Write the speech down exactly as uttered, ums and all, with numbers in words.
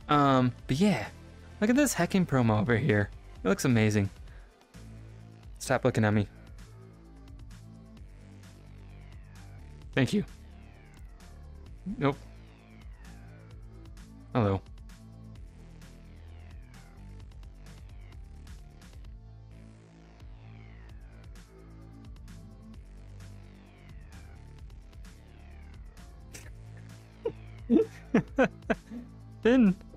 Um, but yeah, look at this hacking promo over here. It looks amazing. Stop looking at me. Thank you. Nope. Hello. Finn,